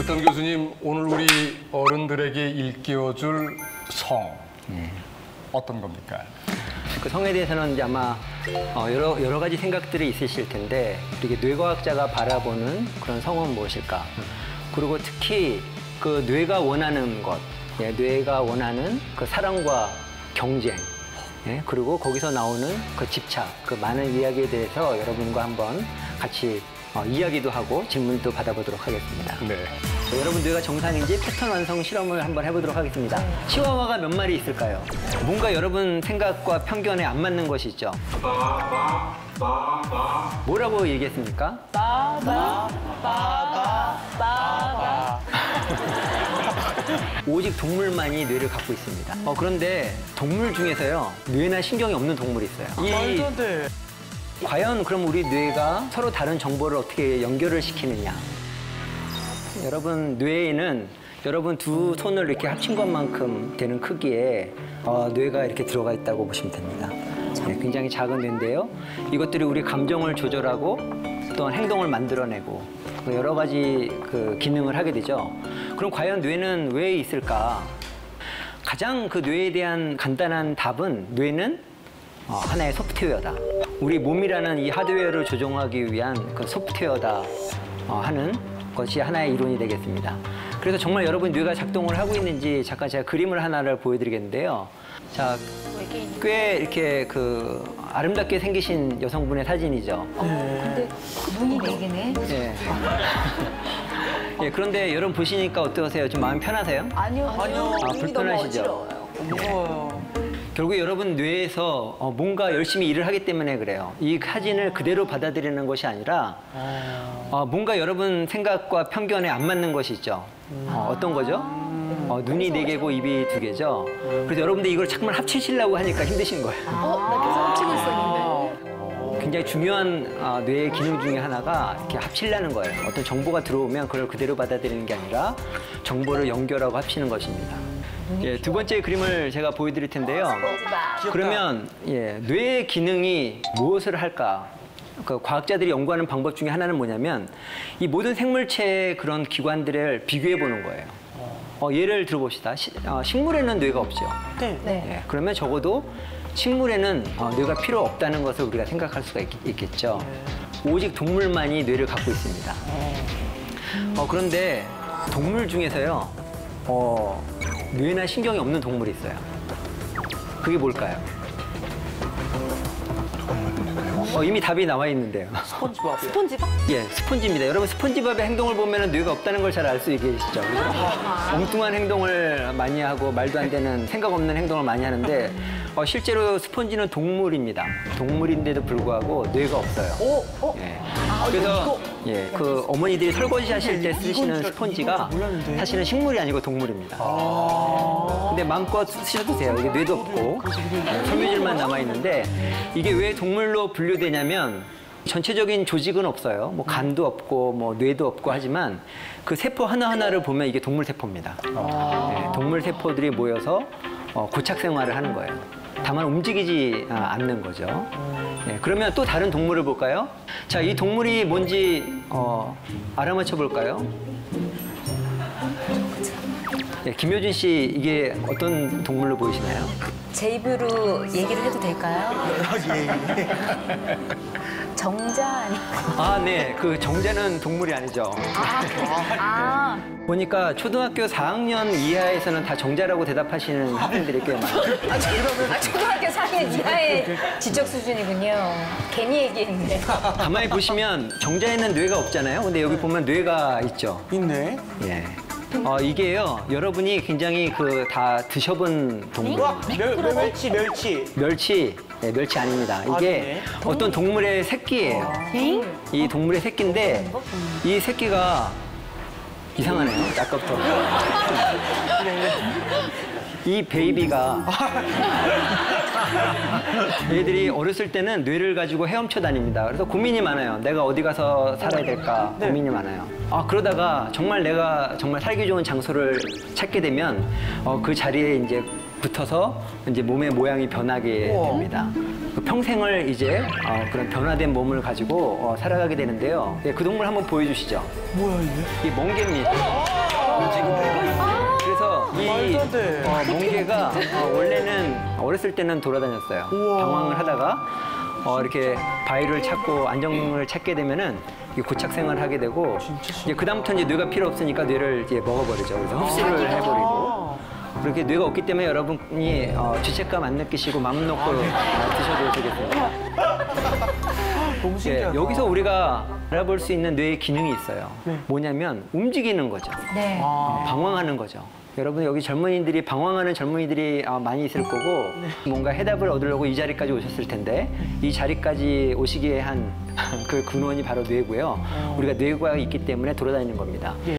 박태환 교수님, 오늘 우리 어른들에게 일깨워줄 성 어떤 겁니까? 그 성에 대해서는 이제 아마 여러 가지 생각들이 있으실 텐데 이렇게 뇌과학자가 바라보는 그런 성은 무엇일까? 그리고 특히 그 뇌가 원하는 것, 뇌가 원하는 그 사랑과 경쟁, 그리고 거기서 나오는 그 집착, 그 많은 이야기에 대해서 여러분과 한번 같이 이야기도 하고 질문도 받아보도록 하겠습니다. 네. 여러분 뇌가 정상인지 패턴 완성 실험을 한번 해보도록 하겠습니다. 치와와가 몇 마리 있을까요? 뭔가 여러분 생각과 편견에 안 맞는 것이 있죠? 뭐라고 얘기했습니까? 오직 동물만이 뇌를 갖고 있습니다. 그런데 동물 중에서요, 뇌나 신경이 없는 동물이 있어요. 말도 안 돼. 과연 그럼 우리 뇌가 서로 다른 정보를 어떻게 연결을 시키느냐? 여러분 뇌에는 여러분 두 손을 이렇게 합친 것만큼 되는 크기의 뇌가 이렇게 들어가 있다고 보시면 됩니다. 네, 굉장히 작은 뇌인데요. 이것들이 우리 감정을 조절하고 어떤 행동을 만들어내고 여러 가지 그 기능을 하게 되죠. 그럼 과연 뇌는 왜 있을까? 가장 그 뇌에 대한 간단한 답은 뇌는 하나의 소프트웨어다. 우리 몸이라는 이 하드웨어를 조종하기 위한 그 소프트웨어다 하는 것이 하나의 이론이 되겠습니다. 그래서 정말 여러분 뇌가 작동을 하고 있는지 잠깐 제가 그림을 하나를 보여드리겠는데요. 자, 꽤 이렇게 그 아름답게 생기신 여성분의 사진이죠. 근데 눈이 4개네. 네. 예, 그런데 여러분 보시니까 어떠세요? 좀 마음 편하세요? 아니요. 불편하시죠? 무서워요. 결국 여러분 뇌에서 뭔가 열심히 일을 하기 때문에 그래요. 이 사진을 그대로 받아들이는 것이 아니라 뭔가 여러분 생각과 편견에 안 맞는 것이 있죠. 어떤 거죠? 눈이 4개고 입이 2개죠. 그래서 여러분들 이걸 잠깐만 합치시려고 하니까 힘드신 거예요. 나 계속 합치고 있었는데. 굉장히 중요한 뇌의 기능 중에 하나가 이렇게 합치려는 거예요. 어떤 정보가 들어오면 그걸 그대로 받아들이는 게 아니라 정보를 연결하고 합치는 것입니다. 예, 두 번째 그림을 제가 보여드릴 텐데요. 그러면 뇌의 기능이 무엇을 할까? 그 과학자들이 연구하는 방법 중에 하나는 뭐냐면 이 모든 생물체의 그런 기관들을 비교해 보는 거예요. 예를 들어봅시다. 식물에는 뇌가 없죠. 네. 예, 그러면 적어도 식물에는 뇌가 필요 없다는 것을 우리가 생각할 수가 있겠죠. 오직 동물만이 뇌를 갖고 있습니다. 그런데 동물 중에서요, 뇌나 신경이 없는 동물이 있어요. 그게 뭘까요? 이미 답이 나와 있는데요. 스폰지밥. 스폰지밥? 예, 스폰지입니다. 여러분 스폰지밥의 행동을 보면 뇌가 없다는 걸 잘 알 수 있으시죠? 엉뚱한 행동을 많이 하고 말도 안 되는 생각 없는 행동을 많이 하는데 실제로 스폰지는 동물입니다. 동물인데도 불구하고 뇌가 없어요. 예. 그래서 그 어머니들이 설거지 하실 때 쓰시는 스폰지가 사실은 식물이 아니고 동물입니다. 근데 마음껏 쓰셔도 돼요. 이게 뇌도 없고 섬유질만 남아 있는데 이게 왜 동물로 분류되냐면 전체적인 조직은 없어요. 뭐 간도 없고 뭐 뇌도 없고 하지만 그 세포 하나하나를 보면 이게 동물 세포입니다. 동물 세포들이 모여서 고착 생활을 하는 거예요. 다만 움직이지 않는 거죠. 그러면 또 다른 동물을 볼까요? 자, 이 동물이 뭔지 알아맞혀 볼까요? 김효준 씨, 이게 어떤 동물로 보이시나요? 제 입으로 얘기를 해도 될까요? 예. 정자 아닐까요? 네. 그 정자는 동물이 아니죠. 아, 보니까 초등학교 4학년 이하에서는 다 정자라고 대답하시는 학생들이 꽤 많아요. 초등학교 4학년 이하의 지적 수준이군요. 괜히 얘기했는데. 가만히 보시면 정자에는 뇌가 없잖아요. 근데 여기 보면 뇌가 있죠. 있네. 예. 이게요, 여러분이 굉장히 다 드셔본 동물. 멸치. 멸치 아닙니다. 이게 네. 어떤 동물의 새끼예요. 이 동물의 새끼인데 이 새끼가 이상하네요. 아까부터. 이 베이비가 얘들이 어렸을 때는 뇌를 가지고 헤엄쳐 다닙니다. 그래서 고민이 많아요. 내가 어디 가서 살아야 될까 고민이 많아요. 그러다가 정말 내가 정말 살기 좋은 장소를 찾게 되면 그 자리에 이제 붙어서 이제 몸의 모양이 변하게 됩니다. 평생을 이제 그런 변화된 몸을 가지고 살아가게 되는데요. 그 동물 한번 보여주시죠. 뭐야 이게? 이 멍게입니다. 네. 멍게가 원래는 어렸을 때는 돌아다녔어요. 우와. 방황을 하다가 이렇게 바위를 찾고 안정을 찾게 되면은 이게 고착 생활을 하게 되고 이제 그다음부터 이제 뇌가 필요 없으니까 뇌를 이제 먹어버리죠. 그래서 흡수를 해버리고. 그렇게 뇌가 없기 때문에 여러분이 죄책감 안 느끼시고 마음 놓고 드셔도 되겠습니다. 너무 예, 신기하다. 여기서 우리가 알아볼 수 있는 뇌의 기능이 있어요. 네. 뭐냐면 움직이는 거죠. 네. 방황하는 거죠. 여러분 여기 젊은이들이 방황하는 젊은이들이 많이 있을 거고 뭔가 해답을 얻으려고 이 자리까지 오셨을 텐데 이 자리까지 오시게 한 그 근원이 바로 뇌고요. 우리가 뇌가 있기 때문에 돌아다니는 겁니다.